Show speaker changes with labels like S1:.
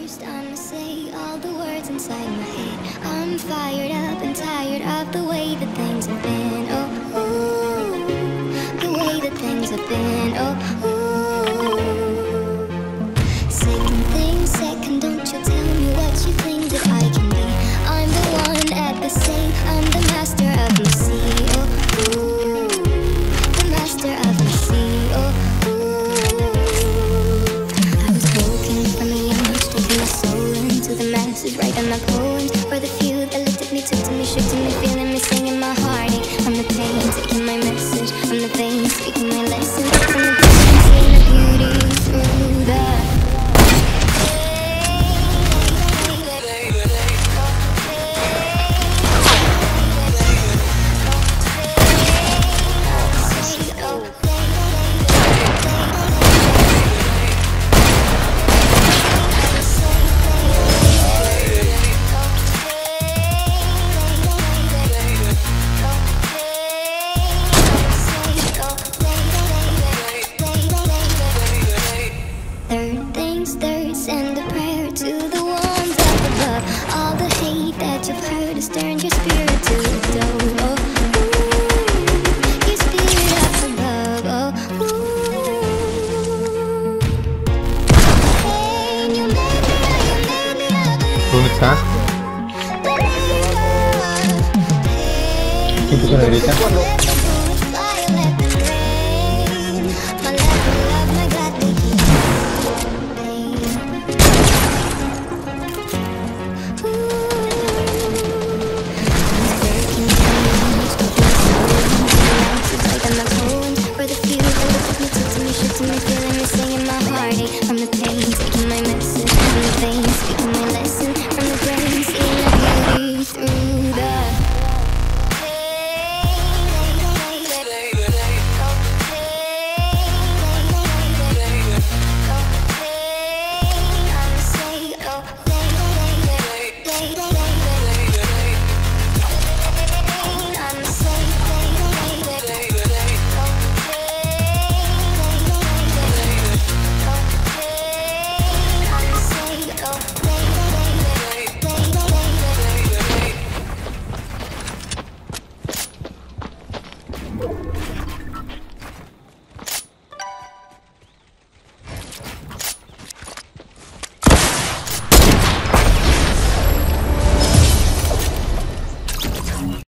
S1: First I'ma say all the words inside my head. I'm fired up and tired of the way that things have been. Oh, ooh, the way that things have been. Oh, ooh. Second thing, second, don't you tell me what you think that I can be. I'm the one at the same, I'm the master of my sea. Oh, ooh, the master of my sea. Oh, to the masses, writing my poems for the few that looked at me, took to me, shook to me, feeling me, singing my heartache. I'm the pain, taking my message. I'm the pain, speaking my lesson. I'm the pain, seeing the beauty through the send a prayer to the ones up above. All the hate that you've heard has turned your spirit to a dove. Oh, ooh, your spirit up above. Oh, ooh. Hey, you made me
S2: ¿Dónde está? ¿Quién puso a la derecha?